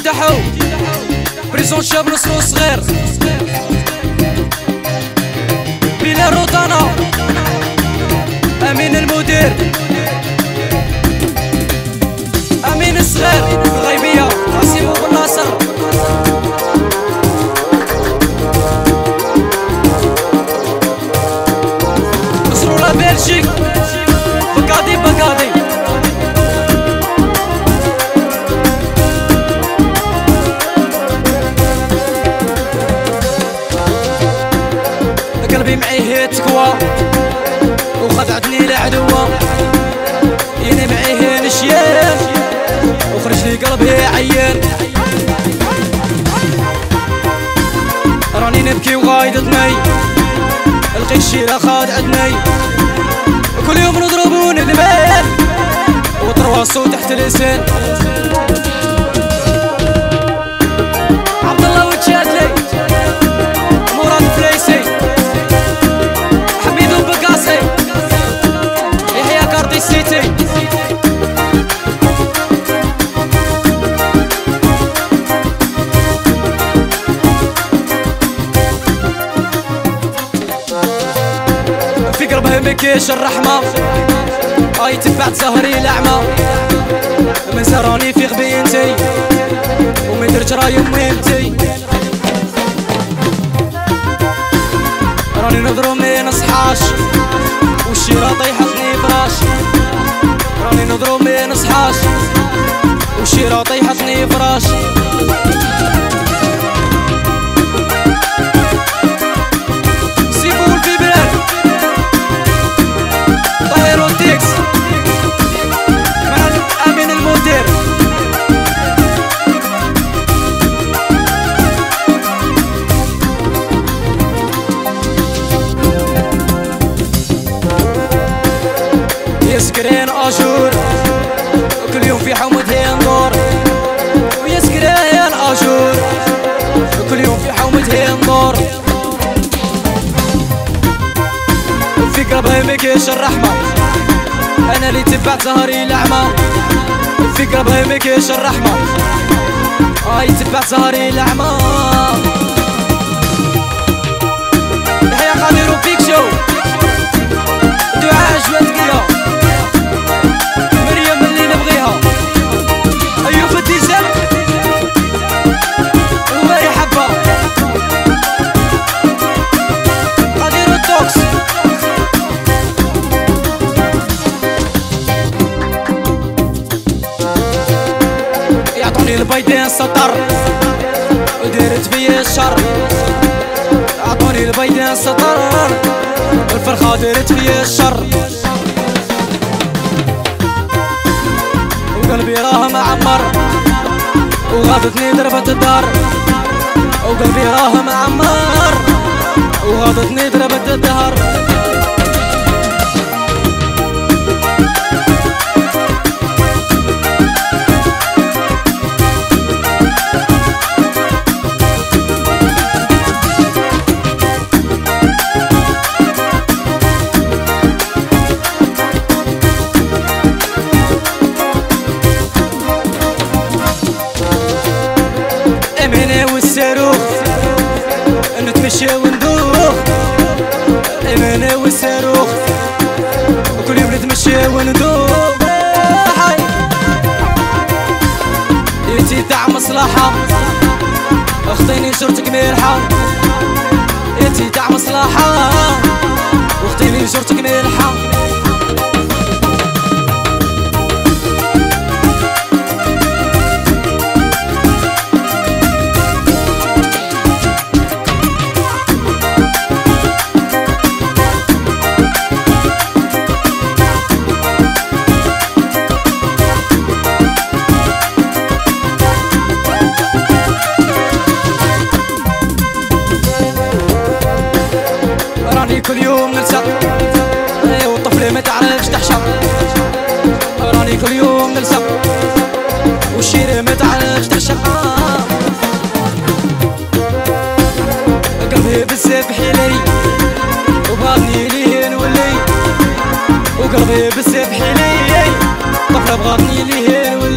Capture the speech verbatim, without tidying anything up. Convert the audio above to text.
دحو بريزون شاب نصرو صغير بلا روطانا امين المدير امين الصغير الغيبيه عاصم بن ناصر نصرو لا بلجيك بقاضي بقاضي قلبي معيه تكوى وخدعتني العدوة يني معيه نشيان وخرج لي قلبي عيان راني نبكي وغايدتني لقيت الشيرة خادعتني كل يوم نضربون المال وترواصو تحت اللسان عبد الله وتشادلي مراد فليسي حميدو بقاسي يحيى كاردي سيتي في قلبها مكيش الرحمة اي تبعت سهري الأعمى من سراني في غبينتي ومن درت راي مهمتي راني نضرو من صحاش والشيرة طيحتني فراش راني نضرو من صحاش والشيرة طيحتني فراش سيبو الفيبرال طايرو تيكس مع امين المدير يسكرين اجور كل يوم في حومته ندور ويسكرين اجور كل يوم في حومته ندور في قلبها مكيش الرحمة انا اللي تبعت زهري الأعمى في قلبها مكيش الرحمة اي تبعت زهري الأعمى يحيى قادر وبيك شو دعاء جواتكية مريم اللي نبغيها ايوب الديزل وماري حبة قادر التوكس يعطوني البيضين سطر وديرت بيا الشر يعطوني البيضين سطر الفرخة ديرت بيا الشر وقلبي راه معمر وغادتني ضربت الدار وقلبي راه معمر وغادتني ضربت الدهر والصاروخ نتمشى وندوخ الإيمان والصاروخ وكل يوم نتمشى وندوخ حي يتي تاع مصلحة اختيني جرتك ملحة يتي تاع مصلحة واختيني جرتك ملحة كل يوم نلصق والطفل ما تعرفش تحشق راني كل يوم نلصق والشيرة ما تعرفش تحشق قلبي بزاف حيلي وبغاني ليه نولي وقلبي بزاف حيلي طفلة بغاني ليه نولي